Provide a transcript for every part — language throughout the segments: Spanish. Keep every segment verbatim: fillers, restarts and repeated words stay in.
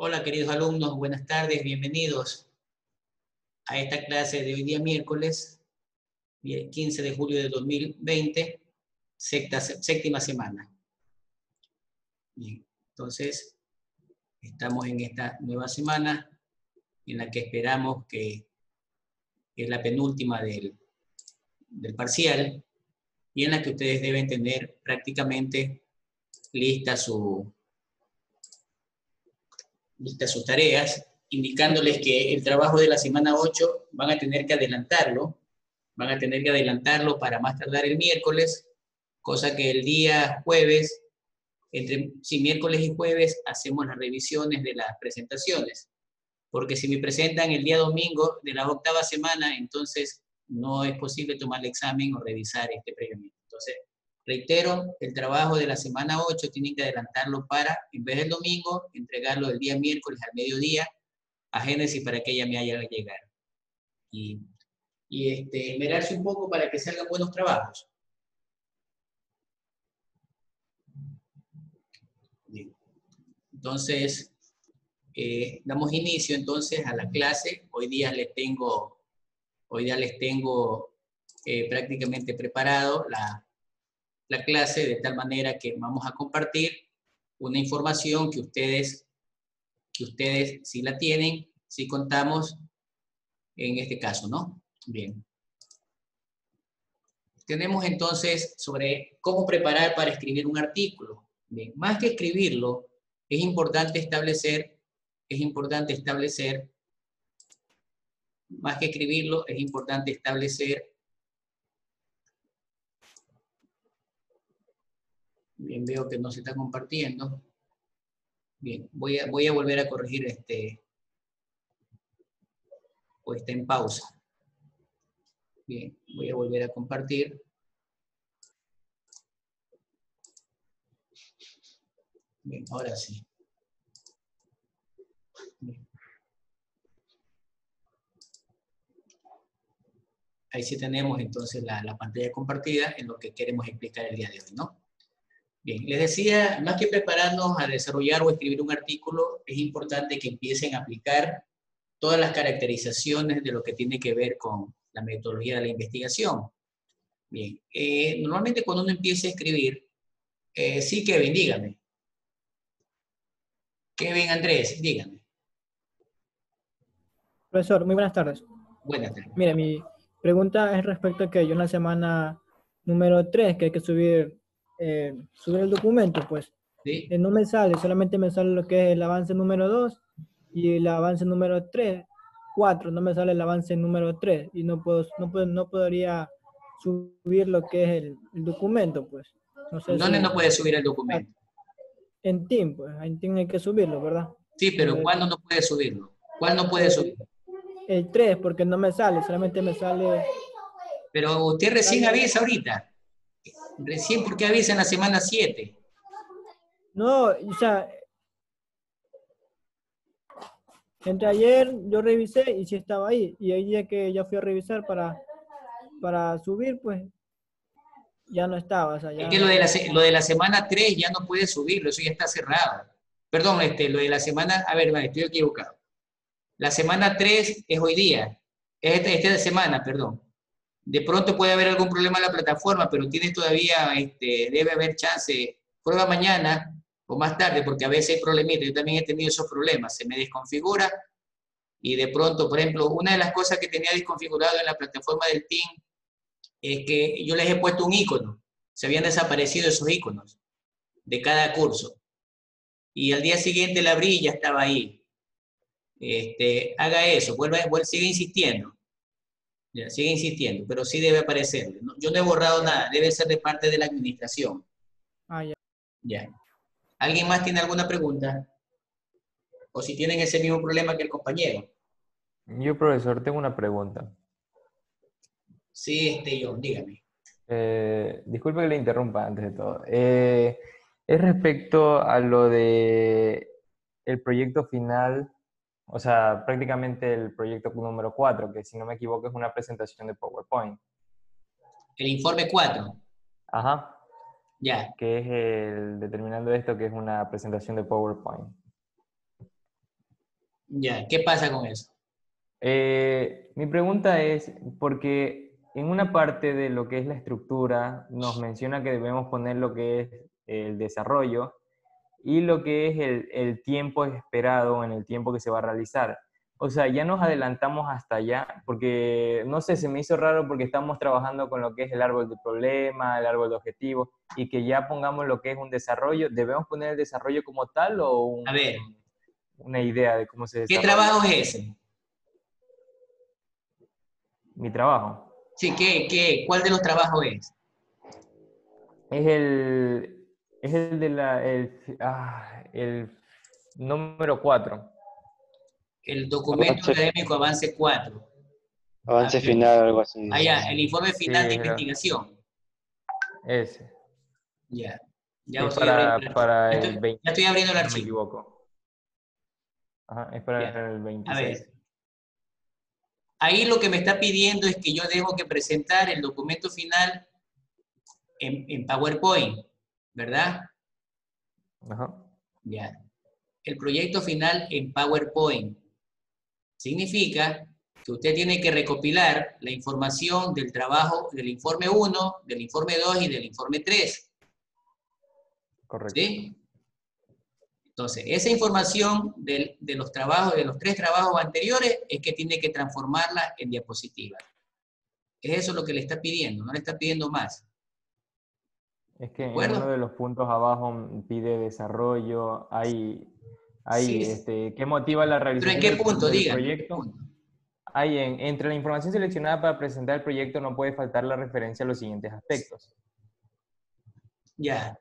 Hola queridos alumnos, buenas tardes, bienvenidos a esta clase de hoy día miércoles, quince de julio de dos mil veinte, sexta, séptima semana. Bien, entonces estamos en esta nueva semana en la que esperamos que es la penúltima del, del parcial y en la que ustedes deben tener prácticamente lista su, listas sus tareas, indicándoles que el trabajo de la semana ocho van a tener que adelantarlo, van a tener que adelantarlo para más tardar el miércoles, cosa que el día jueves, entre sí, miércoles y jueves, hacemos las revisiones de las presentaciones, porque si me presentan el día domingo de la octava semana, entonces no es posible tomar el examen o revisar este previamente. Entonces, reitero, el trabajo de la semana ocho tienen que adelantarlo para, en vez del domingo, entregarlo el día miércoles al mediodía a Génesis para que ella me haya llegado. Y, y este, esmerarse un poco para que salgan buenos trabajos. Bien. Entonces, eh, damos inicio entonces a la clase. Hoy día les tengo, hoy día les tengo eh, prácticamente preparado la la clase de tal manera que vamos a compartir una información que ustedes, que ustedes sí la tienen, sí contamos en este caso, ¿no? Bien. Tenemos entonces sobre cómo preparar para escribir un artículo. Bien, más que escribirlo, es importante establecer, es importante establecer, más que escribirlo, es importante establecer. Bien, veo que no se está compartiendo. Bien, voy a, voy a volver a corregir este, o está en pausa. Bien, voy a volver a compartir. Bien, ahora sí. Bien. Ahí sí tenemos entonces la, la pantalla compartida en lo que queremos explicar el día de hoy, ¿no? Bien, les decía, más que prepararnos a desarrollar o escribir un artículo, es importante que empiecen a aplicar todas las caracterizaciones de lo que tiene que ver con la metodología de la investigación. Bien, eh, normalmente cuando uno empieza a escribir, eh, sí, Kevin, dígame. Kevin Andrés, dígame. Profesor, muy buenas tardes. Buenas tardes. Mire, mi pregunta es respecto a que yo en la semana número tres, que hay que subir, eh, subir el documento, pues ¿Sí? eh, no me sale, solamente me sale lo que es el avance número dos y el avance número tres, cuatro, no me sale el avance número tres y no, puedo, no, puedo, no podría subir lo que es el, el documento, pues. No sé ¿Dónde si... no puede subir el documento? En Team, pues, en Team hay que subirlo, ¿verdad? Sí, pero El, ¿cuándo no puede subirlo? ¿Cuál no puede el, subirlo? el tres, porque no me sale, solamente me sale... Pero usted recién sale avisa ahorita. Recién porque avisa en la semana siete. No, o sea, entre ayer yo revisé y sí estaba ahí. Y el día que ya fui a revisar para, para subir, pues ya no estaba. O sea, Es ya que lo de, la, no. lo de la semana tres ya no puede subirlo, eso ya está cerrado. Perdón, este, lo de la semana, a ver, estoy equivocado. La semana tres es hoy día, es esta, esta semana, perdón. De pronto puede haber algún problema en la plataforma, pero tienes todavía, este, debe haber chance. Prueba mañana o más tarde, porque a veces hay problemitas. Yo también he tenido esos problemas. Se me desconfigura y de pronto, por ejemplo, una de las cosas que tenía desconfigurado en la plataforma del Team es que yo les he puesto un icono. Se habían desaparecido esos iconos de cada curso. Y al día siguiente la abrí y ya estaba ahí. Este, haga eso, vuelva, vuelva, sigue insistiendo. Ya, sigue insistiendo, pero sí debe aparecerle. No, yo no he borrado nada, debe ser de parte de la administración. Ah, ya. Ya. ¿Alguien más tiene alguna pregunta? O si tienen ese mismo problema que el compañero. Yo, profesor, tengo una pregunta. Sí, este, yo, dígame. Eh, disculpe que le interrumpa antes de todo. Eh, es respecto a lo de el proyecto final, o sea, prácticamente el proyecto número cuatro, que si no me equivoco es una presentación de PowerPoint. El informe cuatro. Ajá. Ya. Que es el determinando esto, que es una presentación de PowerPoint. Ya, ¿qué pasa con eso? Eh, mi pregunta es, porque en una parte de lo que es la estructura nos menciona que debemos poner lo que es el desarrollo y lo que es el, el tiempo esperado en el tiempo que se va a realizar. O sea, ya nos adelantamos hasta allá, porque no sé, se me hizo raro porque estamos trabajando con lo que es el árbol de problema, el árbol de objetivos, y que ya pongamos lo que es un desarrollo. ¿Debemos poner el desarrollo como tal o A ver, un, una idea de cómo se ¿qué desarrolla? trabajo es ese? Mi trabajo. Sí, ¿qué, qué, cuál de los trabajos es? Es el, es el de la, el, ah, el número cuatro. El documento Avance, académico avance cuatro. A avance ver, final, algo así dice. allá, el informe Sí, final de creo. investigación. Ese. Ya, ya Es estoy abriendo, para, para ya el estoy, veinte, ya estoy abriendo el si no me archivo. equivoco. Ajá, es Ya, para el a veintiséis. ver. Ahí lo que me está pidiendo es que yo debo que presentar el documento final en, en PowerPoint, ¿verdad? Ajá. Ya. El proyecto final en PowerPoint significa que usted tiene que recopilar la información del trabajo del informe uno, del informe dos y del informe tres. Correcto. ¿Sí? Entonces, esa información de, de los trabajos, de los tres trabajos anteriores, es que tiene que transformarla en diapositivas. Es eso lo que le está pidiendo, no le está pidiendo más. Es que ¿De en uno acuerdo? de los puntos abajo pide desarrollo, hay, hay Sí. este, ¿qué motiva la ¿Pero en realización qué del, punto? del Dígame, ¿en qué proyecto? punto? Hay en, entre la información seleccionada para presentar el proyecto no puede faltar la referencia a los siguientes aspectos. Ya.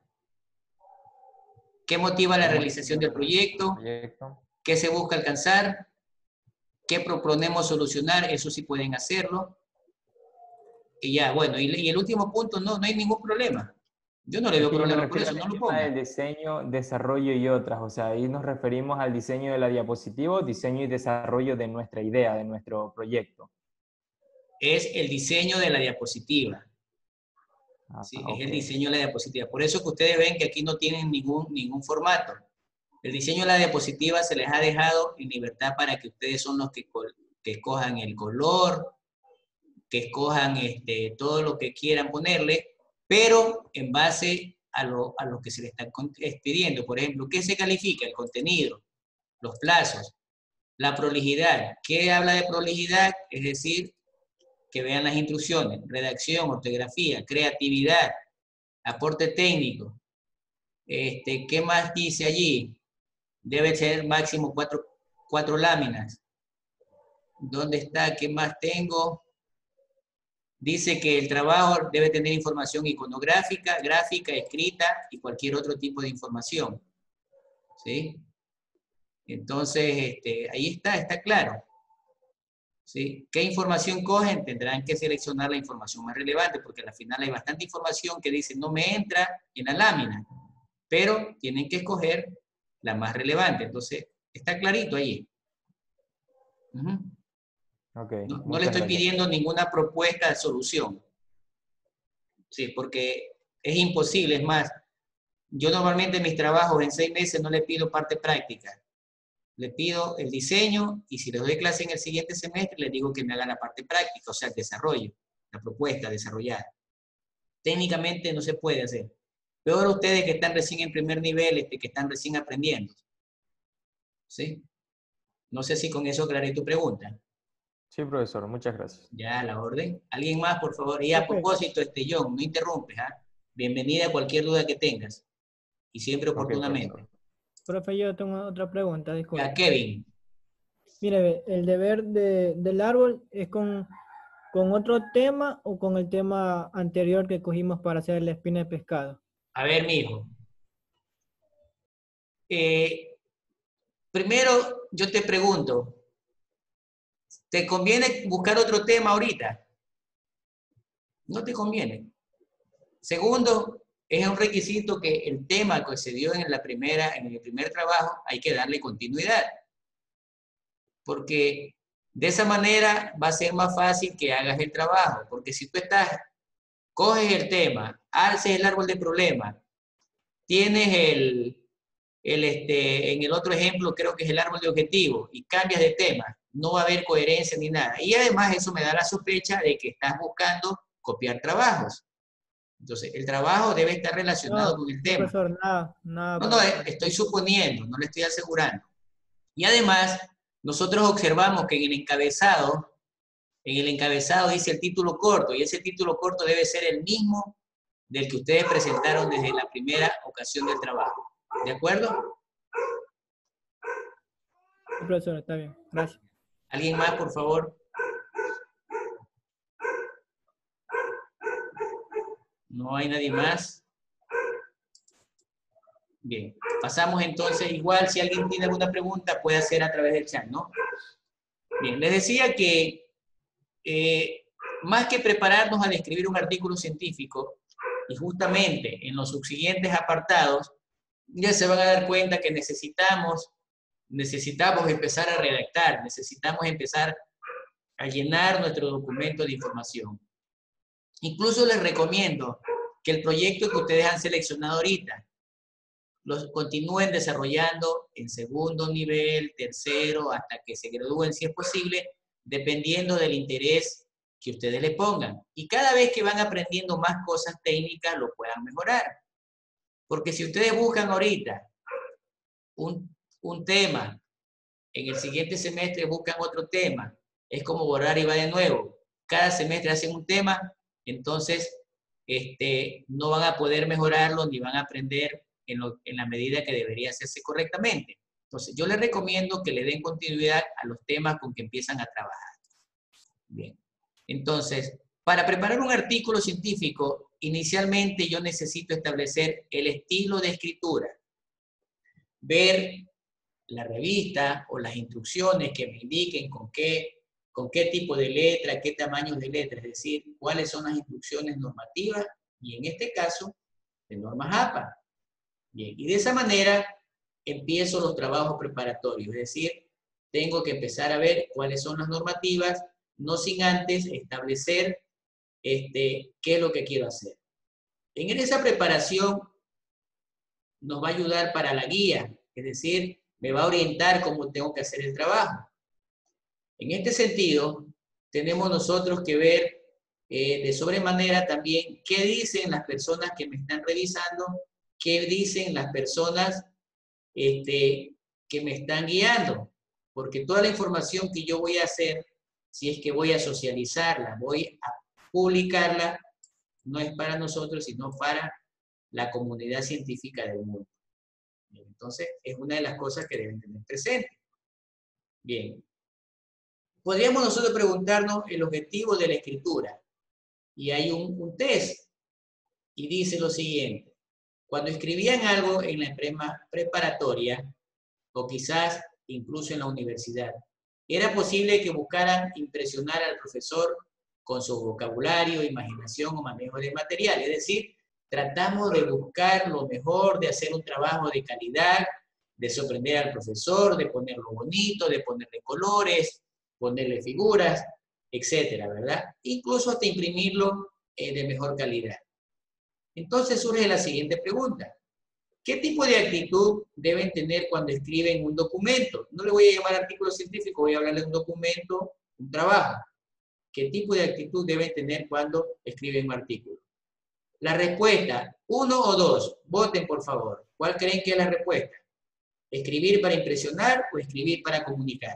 ¿Qué motiva la ¿Qué realización motiva del la realización del proyecto? proyecto? ¿Qué se busca alcanzar? ¿Qué proponemos solucionar? Eso sí pueden hacerlo. Y ya, bueno, y, y el último punto, no, no hay ningún problema. Yo no le Es veo que yo me problema por refiero eso, al no lo esquema del ponga. diseño, desarrollo y otras. O sea, ahí nos referimos al diseño de la diapositiva, diseño y desarrollo de nuestra idea, de nuestro proyecto. Es el diseño de la diapositiva. Ah, ¿Sí? Es ok. el diseño de la diapositiva. Por eso que ustedes ven que aquí no tienen ningún, ningún formato. El diseño de la diapositiva se les ha dejado en libertad para que ustedes son los que, que escojan el color, que escojan este, todo lo que quieran ponerle, pero en base a lo, a lo que se les está pidiendo. Por ejemplo, ¿qué se califica? El contenido, los plazos, la prolijidad. ¿Qué habla de prolijidad? Es decir, que vean las instrucciones, redacción, ortografía, creatividad, aporte técnico. Este, ¿qué más dice allí? Debe ser máximo cuatro, cuatro láminas. ¿Dónde está? ¿Qué más tengo? Dice que el trabajo debe tener información iconográfica, gráfica, escrita y cualquier otro tipo de información. ¿Sí? Entonces, este, ahí está, está claro. ¿Sí? ¿Qué información cogen? Tendrán que seleccionar la información más relevante, porque al final hay bastante información que dice no me entra en la lámina, pero tienen que escoger la más relevante. Entonces, está clarito ahí. Uh-huh. Okay, No, no le muchas estoy gracias. pidiendo ninguna propuesta de solución. Sí, porque es imposible. Es más, yo normalmente en mis trabajos en seis meses no le pido parte práctica. Le pido el diseño y si les doy clase en el siguiente semestre, les digo que me hagan la parte práctica, o sea, el desarrollo, la propuesta desarrollada. Técnicamente no se puede hacer. Peor ustedes que están recién en primer nivel, este, que están recién aprendiendo. ¿Sí? No sé si con eso aclaré tu pregunta. Sí, profesor, muchas gracias. Ya, la orden. ¿Alguien más, por favor? Y a Profe, propósito, este John, no interrumpes, ¿ah? Bienvenida a cualquier duda que tengas. Y siempre Ok, oportunamente. profesor. profe, yo tengo otra pregunta, Ya, disculpe. Kevin. Mire, ve, el deber de, del árbol es con, con otro tema o con el tema anterior que cogimos para hacer la espina de pescado. A ver, mijo. Eh, primero, yo te pregunto, ¿te conviene buscar otro tema ahorita? No te conviene. Segundo, es un requisito que el tema que se dio en la primera, en el primer trabajo, hay que darle continuidad. Porque de esa manera va a ser más fácil que hagas el trabajo. Porque si tú estás, coges el tema, alces el árbol de problema, tienes el, el, este, en el otro ejemplo creo que es el árbol de objetivos, y cambias de tema, no va a haber coherencia ni nada. Y además eso me da la sospecha de que estás buscando copiar trabajos. Entonces, el trabajo debe estar relacionado No, con el tema. profesor, nada, nada. No, no, estoy suponiendo, no le estoy asegurando. Y además, nosotros observamos que en el encabezado, en el encabezado dice el título corto, y ese título corto debe ser el mismo del que ustedes presentaron desde la primera ocasión del trabajo. ¿De acuerdo? Sí, profesor, está bien, gracias. ¿Alguien más, por favor? ¿No hay nadie más? Bien, pasamos entonces, igual si alguien tiene alguna pregunta puede hacer a través del chat, ¿no? Bien, les decía que eh, más que prepararnos a escribir un artículo científico, y justamente en los subsiguientes apartados, ya se van a dar cuenta que necesitamos, necesitamos empezar a redactar, necesitamos empezar a llenar nuestro documento de información. Incluso les recomiendo que el proyecto que ustedes han seleccionado ahorita, los continúen desarrollando en segundo nivel, tercero, hasta que se gradúen si es posible, dependiendo del interés que ustedes le pongan. Y cada vez que van aprendiendo más cosas técnicas, lo puedan mejorar. Porque si ustedes buscan ahorita un, un tema, en el siguiente semestre buscan otro tema, es como borrar y va de nuevo. Cada semestre hacen un tema, entonces este, no van a poder mejorarlo ni van a aprender en, lo, en la medida que debería hacerse correctamente. Entonces, yo les recomiendo que le den continuidad a los temas con que empiezan a trabajar. Bien. Entonces, para preparar un artículo científico, inicialmente yo necesito establecer el estilo de escritura. Ver la revista o las instrucciones que me indiquen con qué, con qué tipo de letra, qué tamaños de letra, es decir, cuáles son las instrucciones normativas, y en este caso, de normas A P A. Bien, y de esa manera empiezo los trabajos preparatorios, es decir, tengo que empezar a ver cuáles son las normativas, no sin antes establecer este, qué es lo que quiero hacer. En esa preparación nos va a ayudar para la guía, es decir, me va a orientar cómo tengo que hacer el trabajo. En este sentido, tenemos nosotros que ver eh, de sobremanera también qué dicen las personas que me están revisando, qué dicen las personas este, que me están guiando, porque toda la información que yo voy a hacer, si es que voy a socializarla, voy a publicarla, no es para nosotros, sino para la comunidad científica del mundo. Entonces, es una de las cosas que deben tener presente. Bien. Podríamos nosotros preguntarnos el objetivo de la escritura. Y hay un, un test. Y dice lo siguiente. Cuando escribían algo en la preparatoria, o quizás incluso en la universidad, era posible que buscaran impresionar al profesor con su vocabulario, imaginación o manejo de material. Es decir, tratamos de buscar lo mejor, de hacer un trabajo de calidad, de sorprender al profesor, de ponerlo bonito, de ponerle colores, ponerle figuras, etcétera, ¿verdad? Incluso hasta imprimirlo eh, de mejor calidad. Entonces surge la siguiente pregunta. ¿Qué tipo de actitud deben tener cuando escriben un documento? No le voy a llamar artículo científico, voy a hablarle de un documento, un trabajo. ¿Qué tipo de actitud deben tener cuando escriben un artículo? La respuesta, uno o dos, voten por favor. ¿Cuál creen que es la respuesta? ¿Escribir para impresionar o escribir para comunicar?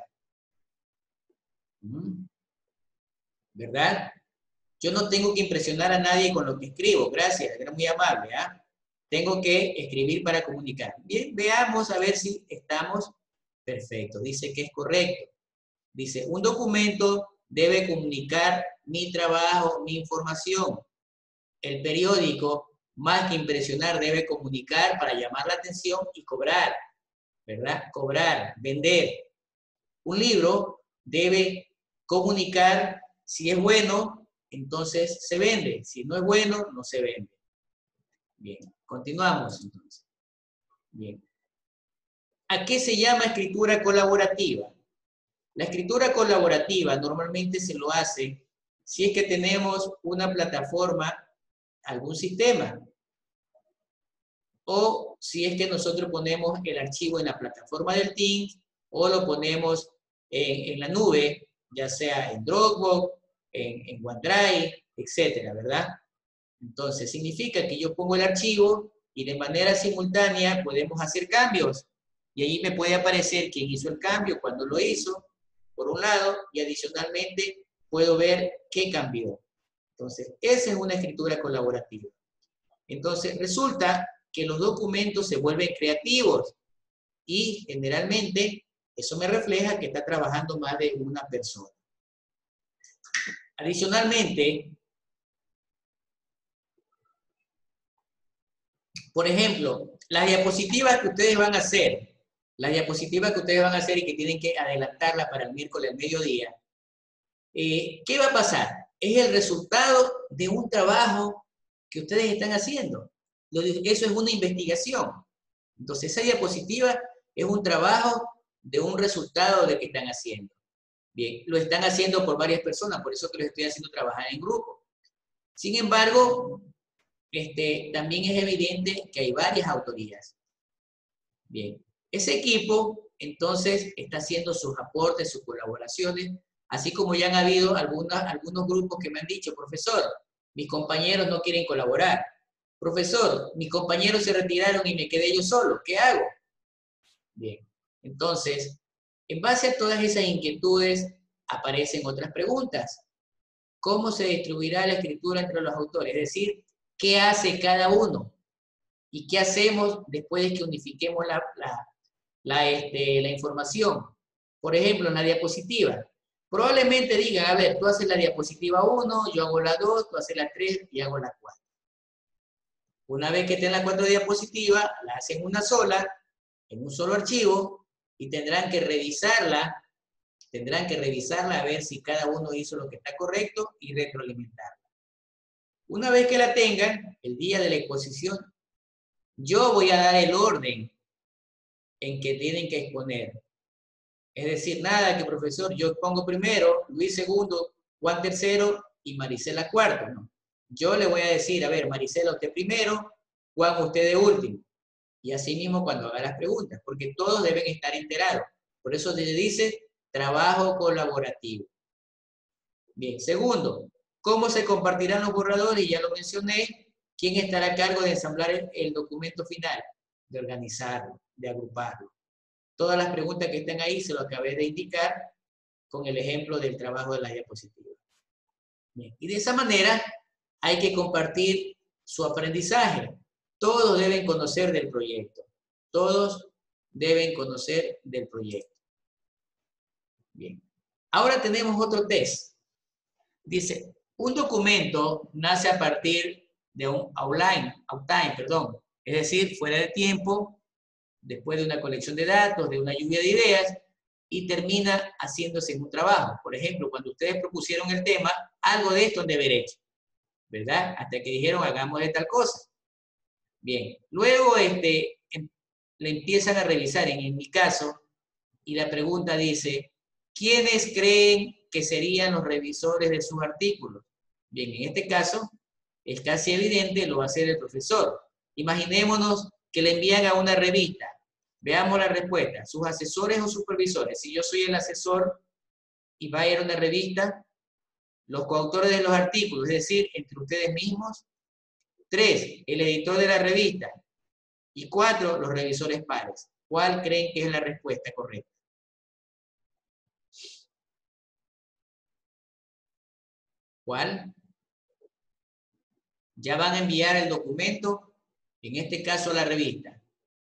¿Verdad? Yo no tengo que impresionar a nadie con lo que escribo, gracias, era muy amable, ¿ah? Tengo que escribir para comunicar. Bien, veamos a ver si estamos perfectos. Dice que es correcto. Dice, un documento debe comunicar mi trabajo, mi información. El periódico, más que impresionar, debe comunicar para llamar la atención y cobrar, ¿verdad? Cobrar, vender. Un libro debe comunicar, si es bueno, entonces se vende. Si no es bueno, no se vende. Bien, continuamos entonces. Bien. ¿A qué se llama escritura colaborativa? La escritura colaborativa normalmente se lo hace si es que tenemos una plataforma, algún sistema. o si es que nosotros ponemos el archivo en la plataforma del Teams, o lo ponemos en, en la nube, ya sea en Dropbox, en, en OneDrive, etcétera, ¿verdad? Entonces, significa que yo pongo el archivo y de manera simultánea podemos hacer cambios. Y ahí me puede aparecer quién hizo el cambio, cuándo lo hizo, por un lado, y adicionalmente puedo ver qué cambió. Entonces, esa es una escritura colaborativa. Entonces, resulta que los documentos se vuelven creativos y generalmente eso me refleja que está trabajando más de una persona. Adicionalmente, por ejemplo, las diapositivas que ustedes van a hacer, las diapositivas que ustedes van a hacer y que tienen que adelantarla para el miércoles al mediodía, eh, ¿qué va a pasar? Es el resultado de un trabajo que ustedes están haciendo. Eso es una investigación. Entonces, esa diapositiva es un trabajo de un resultado de que están haciendo. Bien, lo están haciendo por varias personas, por eso que los estoy haciendo trabajar en grupo. Sin embargo, este, también es evidente que hay varias autorías. Bien, ese equipo, entonces, está haciendo sus aportes, sus colaboraciones, así como ya han habido algunas, algunos grupos que me han dicho, profesor, mis compañeros no quieren colaborar. Profesor, mis compañeros se retiraron y me quedé yo solo, ¿qué hago? Bien, entonces, en base a todas esas inquietudes, aparecen otras preguntas. ¿Cómo se distribuirá la escritura entre los autores? Es decir, ¿qué hace cada uno? ¿Y qué hacemos después de que unifiquemos la, la, la, este, la información? Por ejemplo, en la diapositiva. Probablemente digan, a ver, tú haces la diapositiva uno, yo hago la dos, tú haces la tres y hago la cuatro. Una vez que estén las cuatro diapositivas, la hacen una sola, en un solo archivo, y tendrán que revisarla, tendrán que revisarla a ver si cada uno hizo lo que está correcto y retroalimentarla. Una vez que la tengan, el día de la exposición, yo voy a dar el orden en que tienen que exponer. Es decir, nada que profesor, yo pongo primero, Luis segundo, Juan tercero y Marisela cuarto, ¿no? Yo le voy a decir, a ver, Marisela usted primero, Juan usted de último. Y así mismo cuando haga las preguntas, porque todos deben estar enterados. Por eso se dice trabajo colaborativo. Bien, segundo, ¿cómo se compartirán los borradores? Ya lo mencioné. ¿Quién estará a cargo de ensamblar el, el documento final? De organizarlo, de agruparlo. Todas las preguntas que están ahí se lo acabé de indicar con el ejemplo del trabajo de las diapositivas. Bien, y de esa manera hay que compartir su aprendizaje. Todos deben conocer del proyecto. Todos deben conocer del proyecto. Bien. Ahora tenemos otro test. Dice, un documento nace a partir de un outline, outtime, perdón, es decir, fuera de tiempo, después de una colección de datos, de una lluvia de ideas, y termina haciéndose en un trabajo. Por ejemplo, cuando ustedes propusieron el tema, algo de esto han de haber hecho, ¿verdad? Hasta que dijeron, hagamos de tal cosa. Bien, luego este, em, le empiezan a revisar, en, en mi caso, y la pregunta dice, ¿quiénes creen que serían los revisores de sus artículos? Bien, en este caso, es casi evidente, lo va a hacer el profesor. Imaginémonos que le envían a una revista. Veamos la respuesta. ¿Sus asesores o supervisores? Si yo soy el asesor y va a ir a una revista, los coautores de los artículos, es decir, entre ustedes mismos. Tres, el editor de la revista. Y cuatro, los revisores pares. ¿Cuál creen que es la respuesta correcta? ¿Cuál? Ya van a enviar el documento, en este caso a la revista.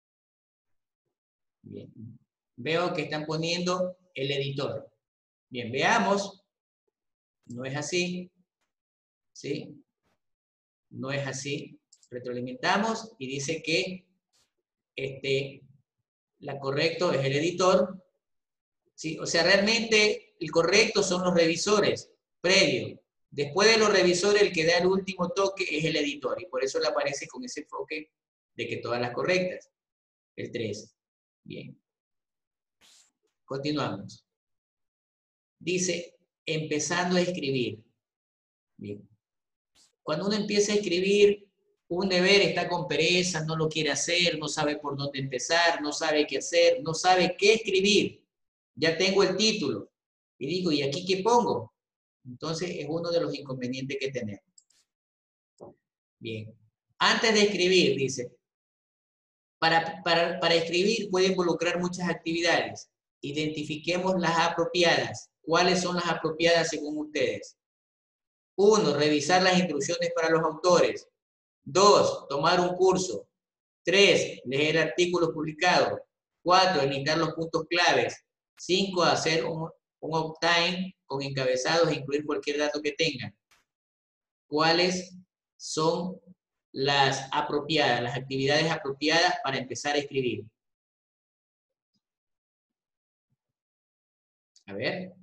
Bien. Veo que están poniendo el editor. Bien, veamos. No es así. ¿Sí? No es así. Retroalimentamos y dice que este, la correcto es el editor. ¿Sí? O sea, realmente el correcto son los revisores previos. Después de los revisores, el que da el último toque es el editor. Y por eso le aparece con ese enfoque de que todas las correctas. El tres. Bien. Continuamos. Dice, empezando a escribir. Bien. Cuando uno empieza a escribir, un deber está con pereza, no lo quiere hacer, no sabe por dónde empezar, no sabe qué hacer, no sabe qué escribir. Ya tengo el título. Y digo, ¿y aquí qué pongo? Entonces es uno de los inconvenientes que tenemos. Bien. Antes de escribir, dice, para, para, para escribir puede involucrar muchas actividades. Identifiquemos las apropiadas. ¿Cuáles son las apropiadas según ustedes? Uno, revisar las instrucciones para los autores. Dos, tomar un curso. Tres, leer artículos publicados. Cuatro, editar los puntos claves. Cinco, hacer un, un outline con encabezados e incluir cualquier dato que tengan. ¿Cuáles son las apropiadas, las actividades apropiadas para empezar a escribir? A ver.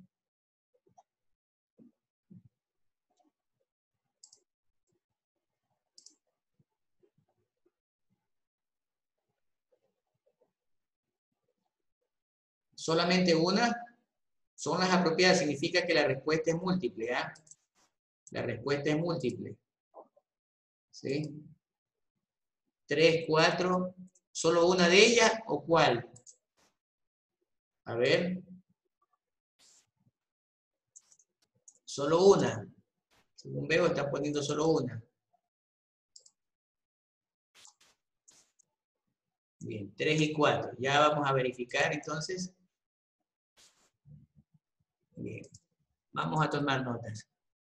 Solamente una son las apropiadas, significa que la respuesta es múltiple, ¿ah? ¿eh? La respuesta es múltiple. ¿Sí? Tres, cuatro, ¿solo una de ellas o cuál? A ver. Solo una. Según veo, están poniendo solo una. Bien, tres y cuatro. Ya vamos a verificar entonces. Bien, vamos a tomar notas.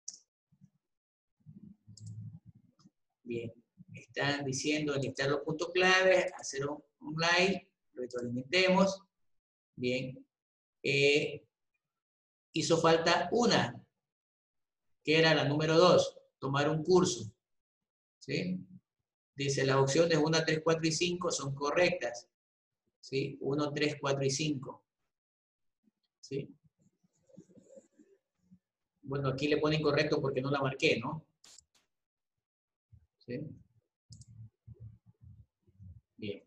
Bien, están diciendo enlistar los puntos claves, hacer un, un live, lo retroalimentemos. Bien, eh, hizo falta una, que era la número dos, tomar un curso. ¿Sí? Dice, las opciones uno, tres, cuatro y cinco son correctas. ¿Sí? uno, tres, cuatro y cinco. ¿Sí? Bueno, aquí le pone incorrecto porque no la marqué, ¿no? ¿Sí? Bien.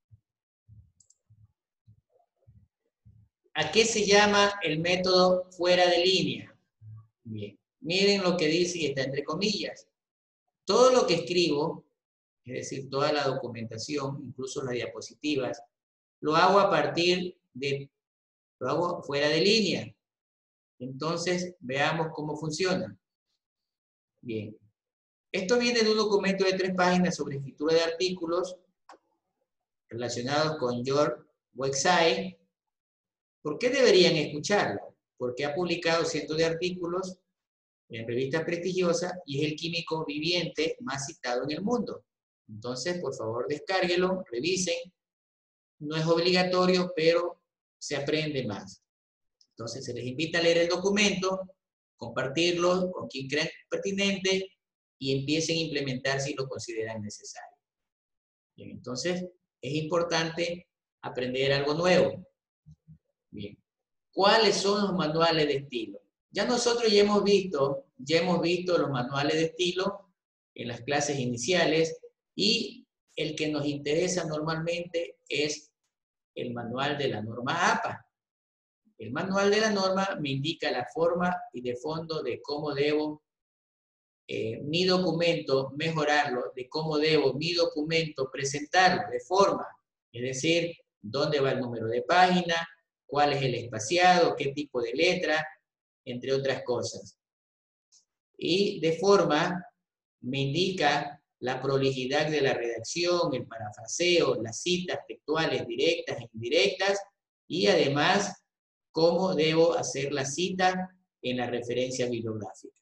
¿A qué se llama el método fuera de línea? Bien. Miren lo que dice y está entre comillas. Todo lo que escribo, es decir, toda la documentación, incluso las diapositivas, lo hago a partir de, lo hago fuera de línea. Entonces, veamos cómo funciona. Bien. Esto viene de un documento de tres páginas sobre escritura de artículos relacionados con George Wexay. ¿Por qué deberían escucharlo? Porque ha publicado cientos de artículos en revistas prestigiosas y es el químico viviente más citado en el mundo. Entonces, por favor, descárguelo, revisen. No es obligatorio, pero se aprende más. Entonces, se les invita a leer el documento, compartirlo con quien crean pertinente y empiecen a implementar si lo consideran necesario. Bien, entonces, es importante aprender algo nuevo. Bien. ¿Cuáles son los manuales de estilo? Ya nosotros ya hemos visto, ya hemos visto los manuales de estilo en las clases iniciales y el que nos interesa normalmente es el manual de la norma A P A. El manual de la norma me indica la forma y de fondo de cómo debo eh, mi documento mejorarlo, de cómo debo mi documento presentarlo de forma, es decir, dónde va el número de página, cuál es el espaciado, qué tipo de letra, entre otras cosas. Y de forma me indica la prolijidad de la redacción, el parafraseo, las citas textuales directas e indirectas, y además cómo debo hacer la cita en la referencia bibliográfica.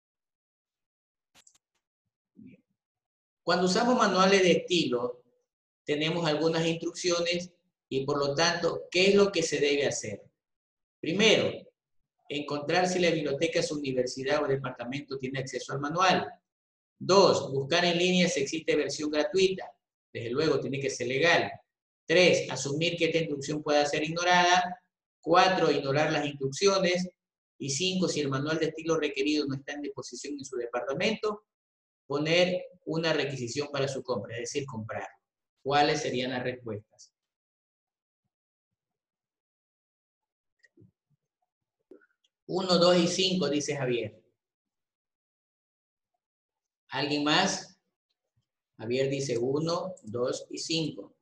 Cuando usamos manuales de estilo, tenemos algunas instrucciones y por lo tanto, ¿qué es lo que se debe hacer? Primero, encontrar si la biblioteca, su universidad o departamento tiene acceso al manual. Dos, buscar en línea si existe versión gratuita. Desde luego, tiene que ser legal. Tres, asumir que esta instrucción pueda ser ignorada. Cuatro, ignorar las instrucciones. Y cinco, si el manual de estilo requerido no está en disposición en su departamento, poner una requisición para su compra, es decir, comprar. ¿Cuáles serían las respuestas? Uno, dos y cinco, dice Javier. ¿Alguien más? Javier dice uno, dos y cinco.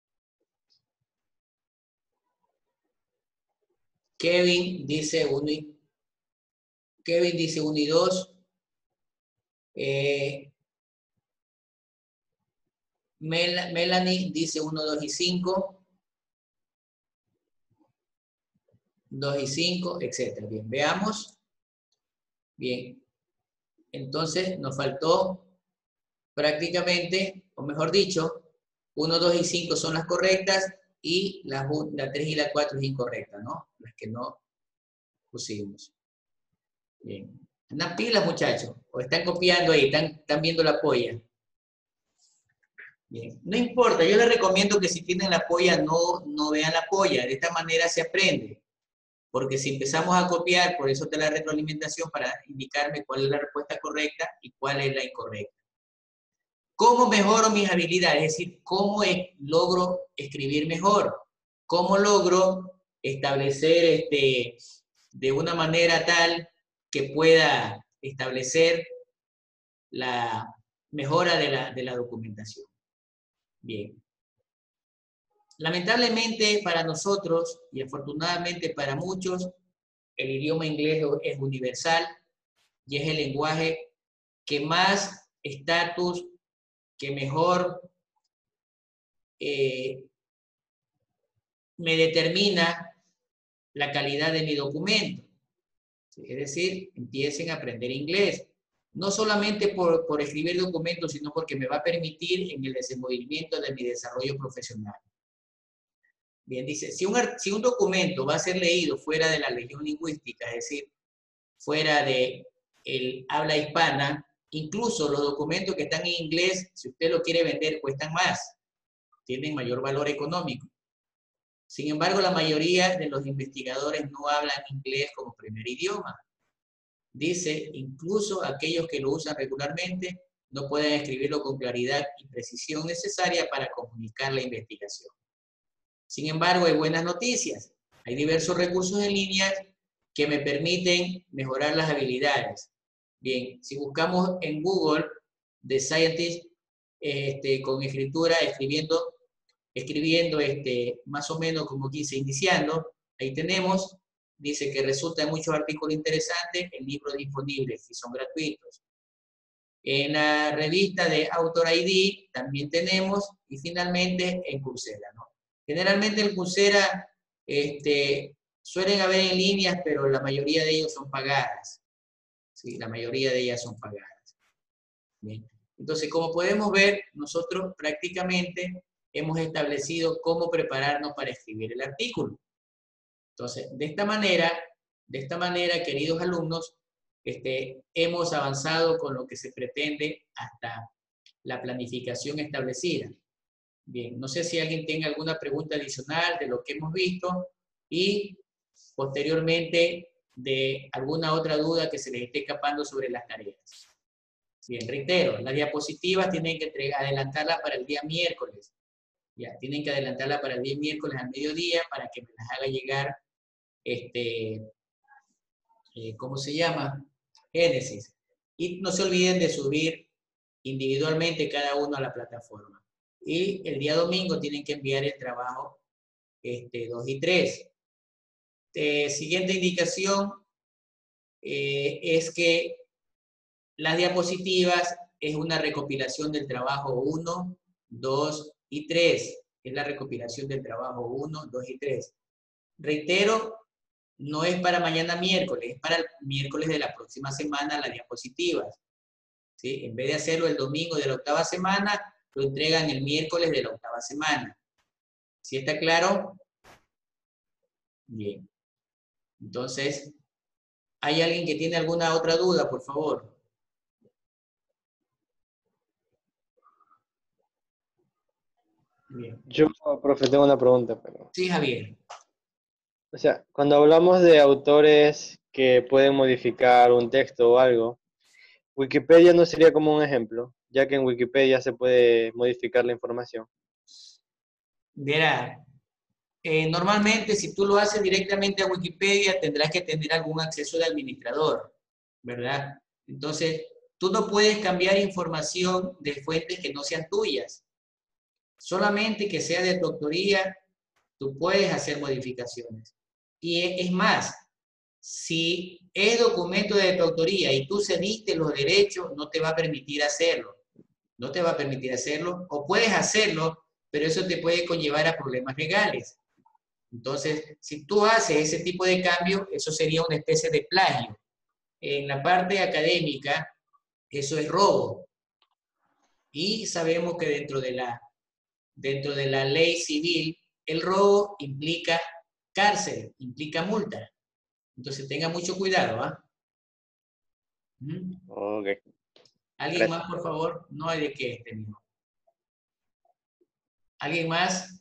Kevin dice uno y, Kevin dice uno y dos. Eh, Mel, Melanie dice uno, dos y cinco. dos y cinco, etcétera. Bien, veamos. Bien. Entonces, nos faltó prácticamente, o mejor dicho, uno, dos y cinco son las correctas y la, la tres y la cuatro es incorrecta, ¿no? Las que no pusimos. Bien. Andan pilas, muchachos. O están copiando ahí, están, están viendo la polla. Bien. No importa, yo les recomiendo que si tienen la polla, no, no vean la polla. De esta manera se aprende. Porque si empezamos a copiar, por eso te la retroalimentación para indicarme cuál es la respuesta correcta y cuál es la incorrecta. ¿Cómo mejoro mis habilidades? Es decir, ¿cómo logro escribir mejor? ¿Cómo logro establecer este, de una manera tal que pueda establecer la mejora de la, de la documentación? Bien. Lamentablemente para nosotros, y afortunadamente para muchos, el idioma inglés es universal y es el lenguaje que más estatus, que mejor eh, me determina la calidad de mi documento. Es decir, empiecen a aprender inglés. No solamente por, por escribir documentos, sino porque me va a permitir en el desenvolvimiento de mi desarrollo profesional. Bien, dice, si un, si un documento va a ser leído fuera de la región lingüística, es decir, fuera de el habla hispana, incluso los documentos que están en inglés, si usted lo quiere vender, cuestan más, tienen mayor valor económico. Sin embargo, la mayoría de los investigadores no hablan inglés como primer idioma. Dice, incluso aquellos que lo usan regularmente no pueden escribirlo con claridad y precisión necesaria para comunicar la investigación. Sin embargo, hay buenas noticias. Hay diversos recursos en línea que me permiten mejorar las habilidades. Bien, si buscamos en Google, The Scientist, este, con escritura, escribiendo, escribiendo este, más o menos como quise, iniciando, ahí tenemos, dice que resulta en muchos artículos interesantes, en libros disponibles, que son gratuitos. En la revista de Author I D también tenemos, y finalmente en Coursera, ¿no? Generalmente en Coursera este, suelen haber en líneas, pero la mayoría de ellos son pagadas. Sí, la mayoría de ellas son pagadas. Bien. Entonces, como podemos ver, nosotros prácticamente hemos establecido cómo prepararnos para escribir el artículo. Entonces, de esta manera, de esta manera, queridos alumnos, este, hemos avanzado con lo que se pretende hasta la planificación establecida. Bien, no sé si alguien tenga alguna pregunta adicional de lo que hemos visto y posteriormente de alguna otra duda que se les esté escapando sobre las tareas. Bien, reitero, las diapositivas tienen que adelantarlas para el día miércoles. Ya, tienen que adelantarla para el día miércoles al mediodía para que me las haga llegar, este, eh, ¿cómo se llama? Génesis. Y no se olviden de subir individualmente cada uno a la plataforma. Y el día domingo tienen que enviar el trabajo este, dos y tres. Eh, siguiente indicación eh, es que las diapositivas es una recopilación del trabajo uno, dos y tres. Es la recopilación del trabajo uno, dos y tres. Reitero, no es para mañana miércoles, es para el miércoles de la próxima semana las diapositivas. ¿Sí? En vez de hacerlo el domingo de la octava semana, lo entregan el miércoles de la octava semana. ¿Sí está claro? Bien. Entonces, ¿hay alguien que tiene alguna otra duda, por favor? Bien. Yo, profe, tengo una pregunta. Pero... Sí, Javier. O sea, cuando hablamos de autores que pueden modificar un texto o algo, Wikipedia no sería como un ejemplo, ya que en Wikipedia se puede modificar la información. Verá, eh, normalmente si tú lo haces directamente a Wikipedia tendrás que tener algún acceso de administrador, ¿verdad? Entonces, tú no puedes cambiar información de fuentes que no sean tuyas. Solamente que sea de tu autoría, tú puedes hacer modificaciones. Y es más, si es documento de tu autoría y tú cediste los derechos, no te va a permitir hacerlo. No te va a permitir hacerlo, o puedes hacerlo, pero eso te puede conllevar a problemas legales. Entonces, si tú haces ese tipo de cambio, eso sería una especie de plagio. En la parte académica, eso es robo. Y sabemos que dentro de la, dentro de la ley civil, el robo implica cárcel, implica multa. Entonces, tenga mucho cuidado, ¿ah? ¿Mm? Ok. ¿Alguien Gracias. más, por favor? No hay de qué, este mismo. ¿Alguien más?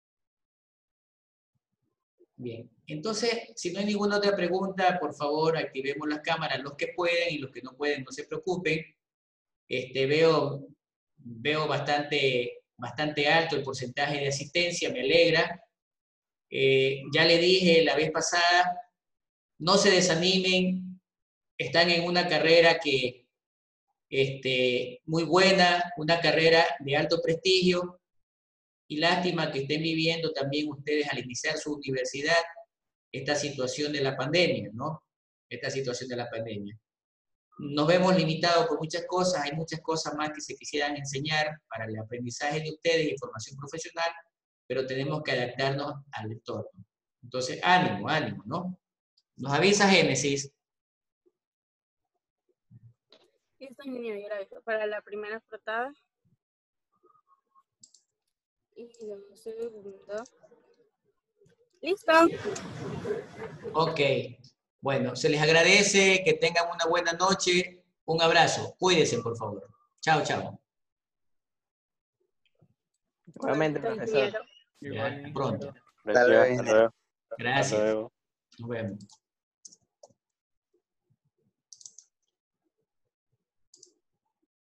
Bien. Entonces, si no hay ninguna otra pregunta, por favor, activemos las cámaras, los que pueden y los que no pueden, no se preocupen. Este, veo, veo bastante, bastante alto el porcentaje de asistencia, me alegra. Eh, ya le dije la vez pasada, no se desanimen, están en una carrera que, este, muy buena, una carrera de alto prestigio, y lástima que estén viviendo también ustedes al iniciar su universidad esta situación de la pandemia, ¿no? Esta situación de la pandemia. Nos vemos limitados por muchas cosas, hay muchas cosas más que se quisieran enseñar para el aprendizaje de ustedes y formación profesional, pero tenemos que adaptarnos al entorno. Entonces, ánimo, ánimo, ¿no? Nos avisa Génesis. Listo, niño, yo la dejo para la primera portada. Y la segunda. Listo. Ok. Bueno, se les agradece, que tengan una buena noche. Un abrazo. Cuídense, por favor. Chao, chao. Igualmente, Correcto, profesor. ingeniero. Ya, hasta pronto. Gracias. Hasta ingeniero. luego. Hasta Gracias. luego. Nos vemos.